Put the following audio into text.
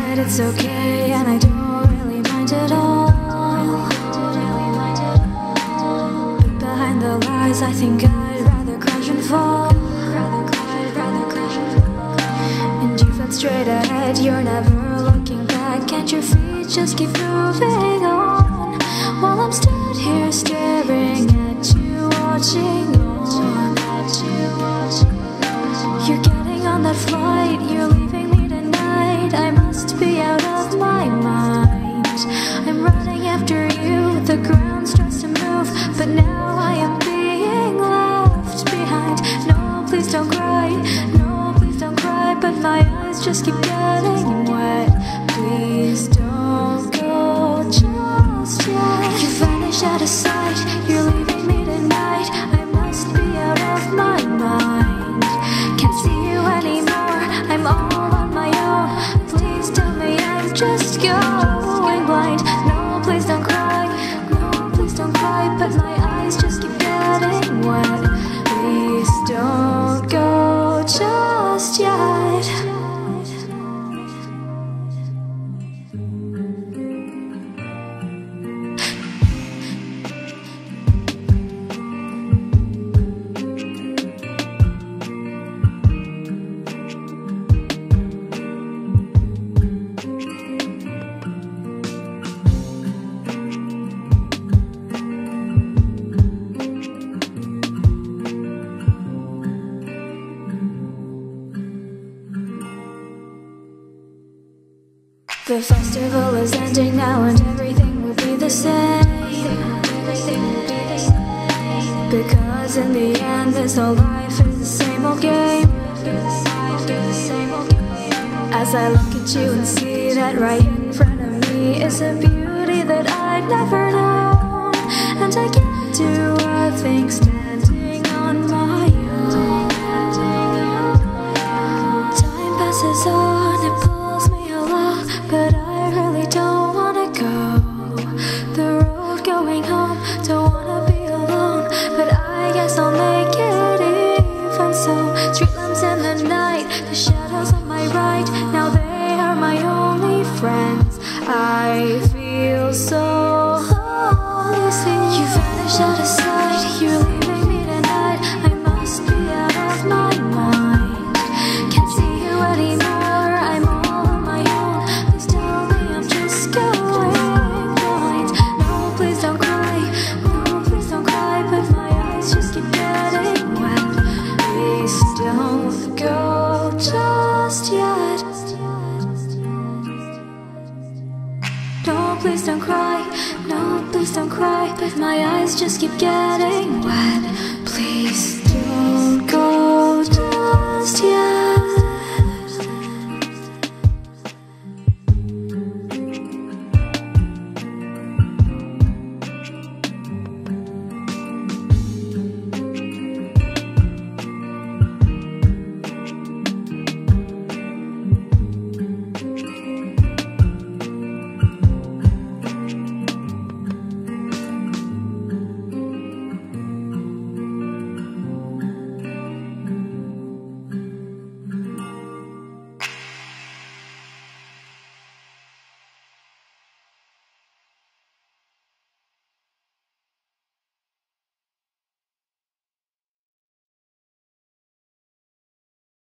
that it's okay, and I don't really mind at all. But behind the lies, I think I'd rather crash and fall. And you felt straight ahead, you're never looking back, and your feet just keep moving on, while I'm stood here staring at you, watching on. You're getting on that flight, you're leaving me tonight. I must be out of my mind. I'm running after you, the ground starts to move, but now I am being left behind. No, please don't cry, no, please don't cry, but my eyes just keep getting wet. Please don't go just yet. You vanish out of sight, you're leaving me tonight. I must be out of my mind. Can't see you anymore, I'm all on my own. Please tell me I'm just going blind. No, please don't cry, no, please don't cry, but my eyes just keep getting wet. Please don't go just yet. The festival is ending now and everything will be the same. Because in the end this whole life is the same old game. As I look at you and see that right in front of me is a beauty that I'd never known, and I can't do a thing standing on my own. Time passes on, it pulls me along, but I really don't wanna go the road going home. Don't wanna be alone, but I guess I'll make it even so. Street lamps in the night, the shadows on my right, now they are my only friends. I feel so lonely. See, you vanish out of sight, you're leaving me tonight. I must be out of my mind. Can't see you anymore, I'm all on my own. Please tell me I'm just going blind. No, please don't cry, no, please don't cry, but my eyes just keep getting wet. Please don't go just yet. No, please don't cry, no, please don't cry, but my eyes just keep getting wet. Please